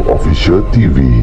Official TV.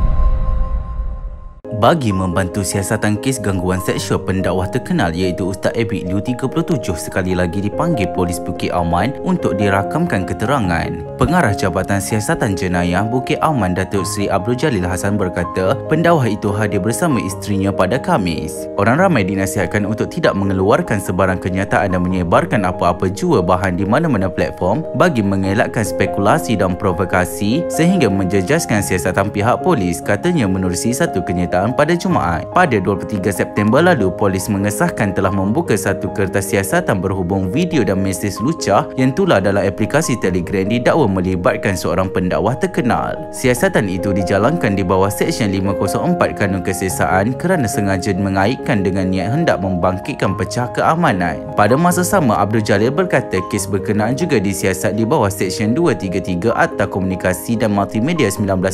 Bagi membantu siasatan kes gangguan seksual pendakwah terkenal iaitu Ustaz Abid Liu 37 sekali lagi dipanggil Polis Bukit Aman untuk dirakamkan keterangan. Pengarah Jabatan Siasatan Jenayah Bukit Aman Datuk Seri Abdul Jalil Hassan berkata, pendakwah itu hadir bersama isterinya pada Khamis. Orang ramai dinasihatkan untuk tidak mengeluarkan sebarang kenyataan dan menyebarkan apa-apa jua bahan di mana-mana platform bagi mengelakkan spekulasi dan provokasi sehingga menjejaskan siasatan pihak polis, katanya menerusi satu kenyataan pada Jumaat. Pada 23 September lalu, polis mengesahkan telah membuka satu kertas siasatan berhubung video dan mesej lucah yang tular dalam aplikasi Telegram didakwa melibatkan seorang pendakwah terkenal. Siasatan itu dijalankan di bawah Seksyen 504 Kanun Kesesaan kerana sengaja mengaitkan dengan niat hendak membangkitkan pecah keamanan. Pada masa sama, Abdul Jalil berkata kes berkenaan juga disiasat di bawah Seksyen 233 Akta Komunikasi dan Multimedia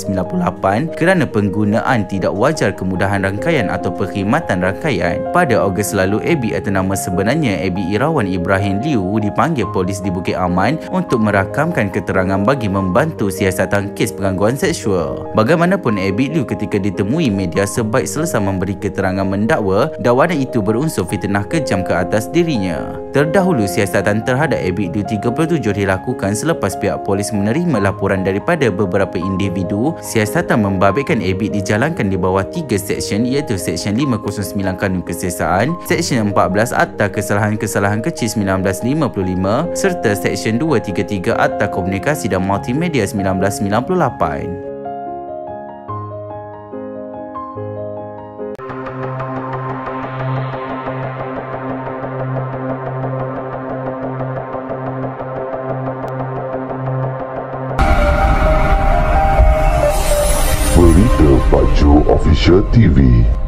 1998 kerana penggunaan tidak wajar kemudahan rangkaian atau perkhidmatan rangkaian. Pada Ogos lalu, Abi atau nama sebenarnya Abi Irawan Ibrahim Liu dipanggil polis di Bukit Aman untuk merakamkan keterangan bagi membantu siasatan kes penggangguan seksual. Bagaimanapun, Abi Liu ketika ditemui media sebaik selesai memberi keterangan mendakwa dakwanan itu berunsur fitnah kejam ke atas dirinya. Terdahulu, siasatan terhadap Abi Liu 37 dilakukan selepas pihak polis menerima laporan daripada beberapa individu. Siasatan membabitkan Abi dijalankan di bawah 3 seksyen iaitu Seksyen 509 Kanun Kesesaan, Seksyen 14 Akta Kesalahan-Kesalahan Kecil 1955 serta Seksyen 233 Akta Komunikasi dan Multimedia 1998. Berita Pak Jo Official TV.